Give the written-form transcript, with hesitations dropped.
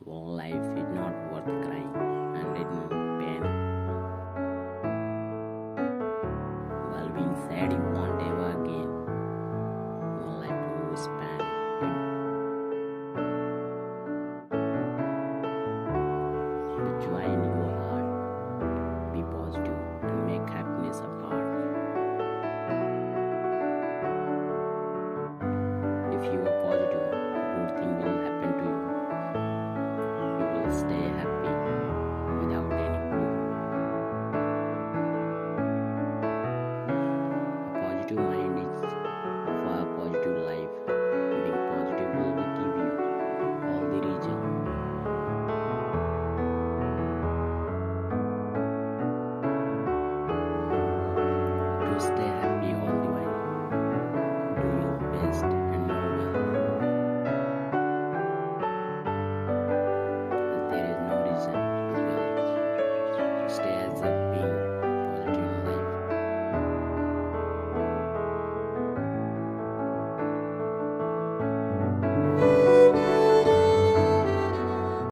Life is not worth crying and in pain while being sad you won't ever again. One life to span. The joy in your heart. Be positive and make happiness a part. If you are positive, good thing will happen to you. You will stay happy.